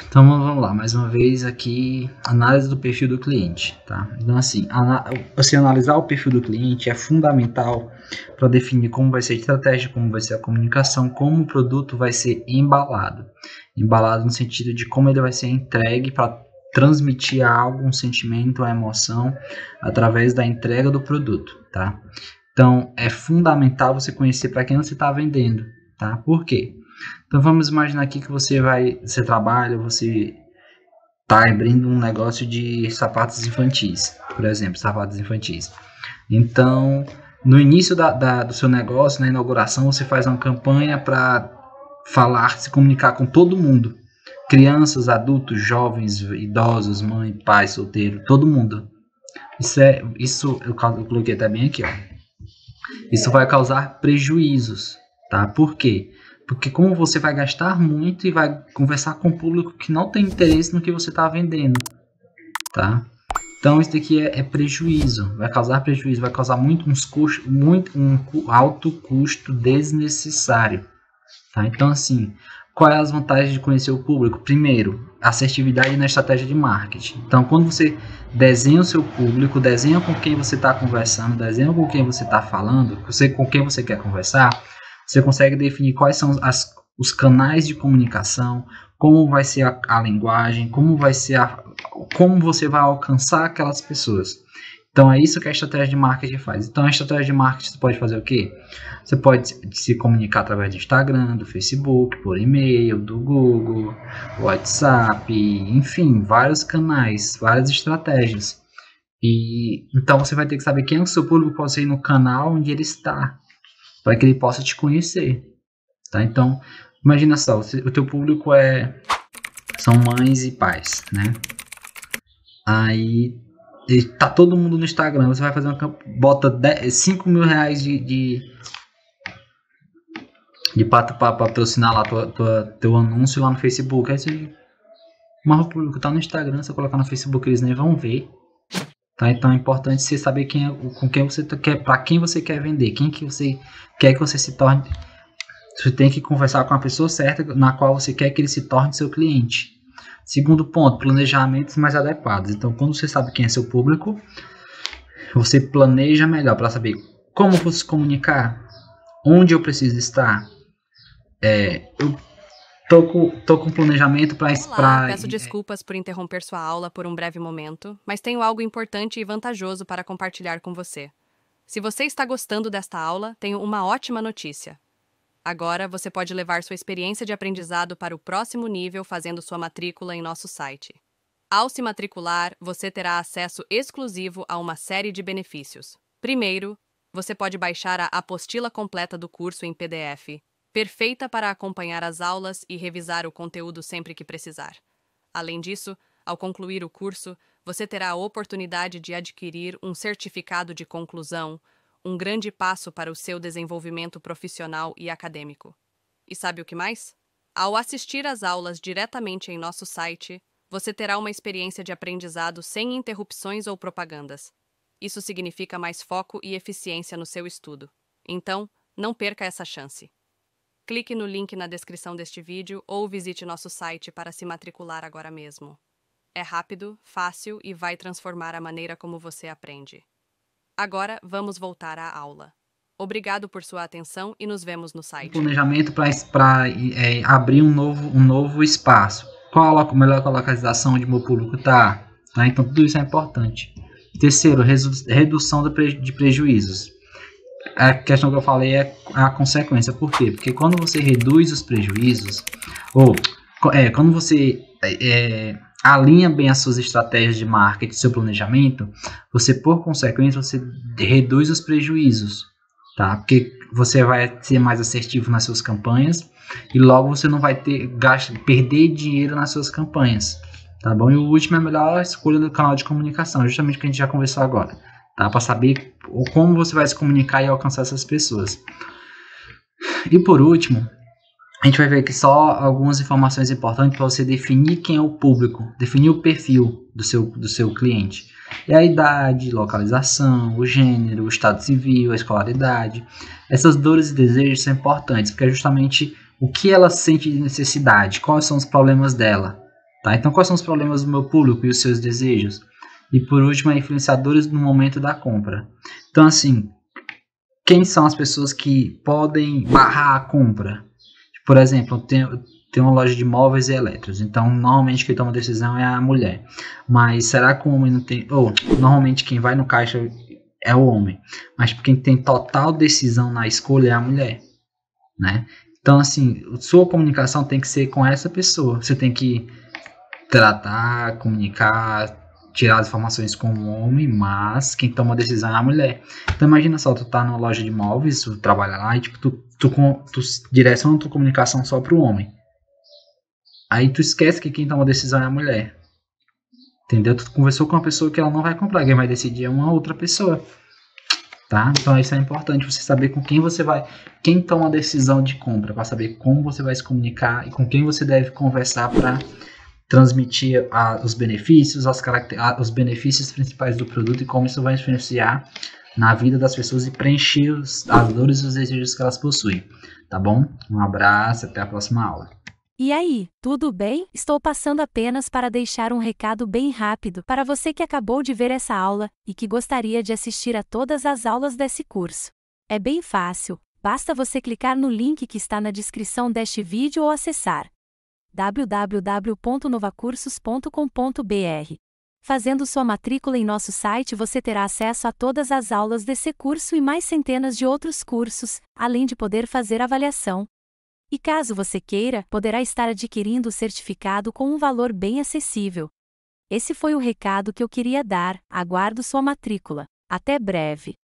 Então vamos lá, mais uma vez aqui, análise do perfil do cliente, tá? Então assim, você analisar o perfil do cliente é fundamental para definir como vai ser a estratégia, como vai ser a comunicação, como o produto vai ser embalado. Embalado no sentido de como ele vai ser entregue para transmitir algo, um sentimento, uma emoção, através da entrega do produto, tá? Então é fundamental você conhecer para quem você está vendendo, tá? Por quê? Então vamos imaginar aqui que você trabalha, você está abrindo um negócio de sapatos infantis, por exemplo, sapatos infantis. Então, no início do seu negócio, na inauguração, você faz uma campanha para falar, se comunicar com todo mundo. Crianças, adultos, jovens, idosos, mãe, pai, solteiro, todo mundo. Isso eu coloquei até bem aqui, ó. Isso vai causar prejuízos, tá? Por quê? Porque como você vai gastar muito e vai conversar com um público que não tem interesse no que você está vendendo, tá? Então isso daqui é prejuízo, vai causar prejuízo, vai causar alto custo desnecessário, tá? Então assim, quais as vantagens de conhecer o público? Primeiro, assertividade na estratégia de marketing. Então quando você desenha o seu público, desenha com quem você está conversando, desenha com quem você está falando, com quem você quer conversar, você consegue definir quais são os canais de comunicação, como vai ser a linguagem, como você vai alcançar aquelas pessoas. Então é isso que a estratégia de marketing faz. Então a estratégia de marketing você pode fazer o quê? Você pode se comunicar através do Instagram, do Facebook, por e-mail, do Google, WhatsApp, enfim, vários canais, várias estratégias. E então você vai ter que saber quem é o seu público para você ir no canal onde ele está, para que ele possa te conhecer, tá? Então, imagina só, o teu público são mães e pais, né? Aí tá todo mundo no Instagram, você vai fazer bota 5 mil reais de para patrocinar lá teu anúncio lá no Facebook. Aí mas o público tá no Instagram, se você colocar no Facebook eles nem vão ver, tá? Então é importante você saber com quem você quer, para quem você quer vender, quem que você quer que você se torne. Você tem que conversar com a pessoa certa na qual você quer que ele se torne seu cliente. Segundo ponto, planejamentos mais adequados. Então, quando você sabe quem é seu público, você planeja melhor para saber como vou se comunicar, onde eu preciso estar. Eu tô com planejamento para... Olá, peço desculpas por interromper sua aula por um breve momento, mas tenho algo importante e vantajoso para compartilhar com você. Se você está gostando desta aula, tenho uma ótima notícia. Agora, você pode levar sua experiência de aprendizado para o próximo nível fazendo sua matrícula em nosso site. Ao se matricular, você terá acesso exclusivo a uma série de benefícios. Primeiro, você pode baixar a apostila completa do curso em PDF, perfeita para acompanhar as aulas e revisar o conteúdo sempre que precisar. Além disso, ao concluir o curso, você terá a oportunidade de adquirir um certificado de conclusão, um grande passo para o seu desenvolvimento profissional e acadêmico. E sabe o que mais? Ao assistir às aulas diretamente em nosso site, você terá uma experiência de aprendizado sem interrupções ou propagandas. Isso significa mais foco e eficiência no seu estudo. Então, não perca essa chance. Clique no link na descrição deste vídeo ou visite nosso site para se matricular agora mesmo. É rápido, fácil e vai transformar a maneira como você aprende. Agora, vamos voltar à aula. Obrigado por sua atenção e nos vemos no site. Planejamento para abrir um novo espaço. Qual a melhor localização onde o meu público está? Tá? Então, tudo isso é importante. Terceiro, redução de prejuízos. A questão que eu falei é a consequência. Por quê? Porque quando você reduz os prejuízos, quando você alinha bem as suas estratégias de marketing, seu planejamento, você, por consequência, você reduz os prejuízos, tá? Porque você vai ser mais assertivo nas suas campanhas e logo você não vai perder dinheiro nas suas campanhas, tá bom? E o último é a melhor escolha do canal de comunicação, justamente o que a gente já conversou agora, tá? Para saber como você vai se comunicar e alcançar essas pessoas. E por último, a gente vai ver aqui só algumas informações importantes para você definir quem é o público, definir o perfil do seu cliente. É a idade, localização, o gênero, o estado civil, a escolaridade. Essas dores e desejos são importantes, porque é justamente o que ela sente de necessidade, quais são os problemas dela, Tá? Então, quais são os problemas do meu público e os seus desejos? E por último, influenciadores no momento da compra. Então, assim, quem são as pessoas que podem barrar a compra? Por exemplo, tem uma loja de móveis e elétricos, então normalmente quem toma decisão é a mulher. Mas será que o homem não tem... normalmente quem vai no caixa é o homem, mas quem tem total decisão na escolha é a mulher, né? Então, assim, sua comunicação tem que ser com essa pessoa. Você tem que tratar, comunicar, tirar as informações com o homem, mas quem toma a decisão é a mulher. Então imagina só, tu tá numa loja de móveis, tu trabalha lá e tipo, tu direciona tua comunicação só pro homem. Aí tu esquece que quem toma a decisão é a mulher. Entendeu? Tu conversou com uma pessoa que ela não vai comprar, quem vai decidir é uma outra pessoa. Tá? Então isso é importante, você saber com quem você vai, quem toma a decisão de compra, para saber como você vai se comunicar e com quem você deve conversar para transmitir os benefícios, os benefícios principais do produto e como isso vai influenciar na vida das pessoas e preencher as dores e os desejos que elas possuem. Tá bom? Um abraço, até a próxima aula. E aí, tudo bem? Estou passando apenas para deixar um recado bem rápido para você que acabou de ver essa aula e que gostaria de assistir a todas as aulas desse curso. É bem fácil, basta você clicar no link que está na descrição deste vídeo ou acessar www.novacursos.com.br. Fazendo sua matrícula em nosso site, você terá acesso a todas as aulas desse curso e mais centenas de outros cursos, além de poder fazer avaliação. E caso você queira, poderá estar adquirindo o certificado com um valor bem acessível. Esse foi o recado que eu queria dar, aguardo sua matrícula. Até breve!